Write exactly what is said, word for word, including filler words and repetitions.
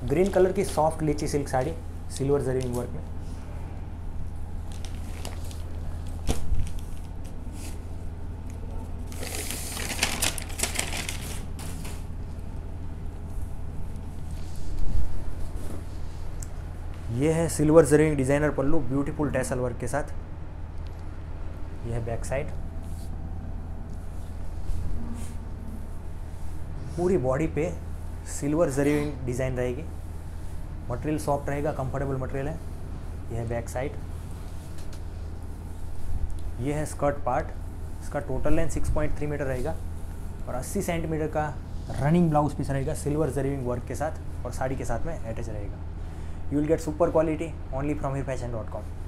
Green colour की soft litchi silk sari silver zari work में। ये है silver zari designer pallu beautiful tassel work के साथ। यह है बैक साइड। पूरी बॉडी पे सिल्वर जरी डिज़ाइन रहेगी। मटेरियल सॉफ्ट रहेगा, कंफर्टेबल मटेरियल है। यह है बैक साइड। यह है स्कर्ट पार्ट। इसका total length six point three metre रहेगा और अस्सी सेंटीमीटर का रनिंग ब्लाउज पीस रहेगा सिल्वर जरी वर्क के साथ और साड़ी के साथ में अटैच रहेगा। You will get super quality only from Heer fashion dot com.